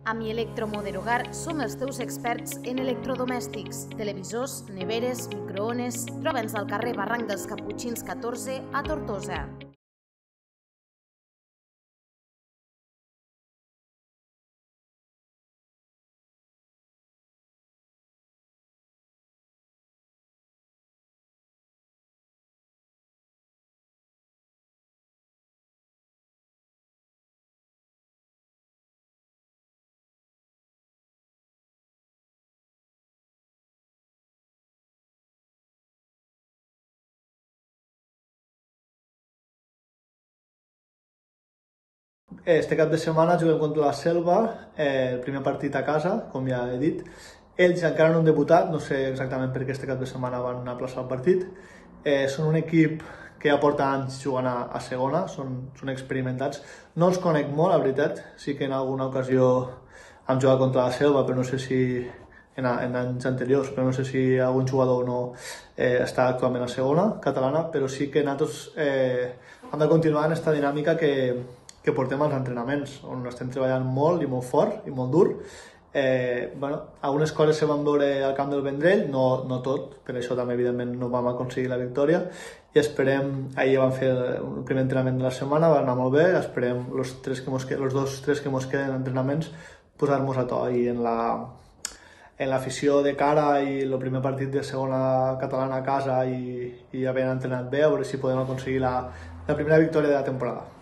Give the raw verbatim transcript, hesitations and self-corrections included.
A Mi Electromoder Hogar som els teus experts en electrodomèstics, televisors, neveres, microones. Troba'ns al carrer Barranc dels Caputxins catorze a Tortosa. Este cap de setmana juguem contra la Selva, eh, el primer partit a casa, com ja he dit. Ells encara no han debutat, no sé exactament per què este cap de setmana van aplaçar el partit. Eh, són un equip que ja porta anys jugant a, a segona, són, són experimentats. No els conec molt, la veritat, sí que en alguna ocasió han jugat contra la Selva, però no sé si en, en anys anteriors, però no sé si algun jugador no eh, està actualment a segona catalana, però sí que nosaltres eh, hem de continuar en aquesta dinàmica que que portem als entrenaments, on estem treballant molt i molt fort i molt dur. Eh, bueno, algunes coses se van veure al camp del Vendrell, no, no tot, per això també evidentment no vam aconseguir la victòria, i esperem, ahir vam fer el primer entrenament de la setmana, va anar molt bé, esperem els, tres que mos, els dos tres que ens queden entrenaments posar-nos a to, i en la en l'afició de cara i el primer partit de segona catalana a casa i, i havent entrenat bé, a veure si podem aconseguir la, la primera victòria de la temporada.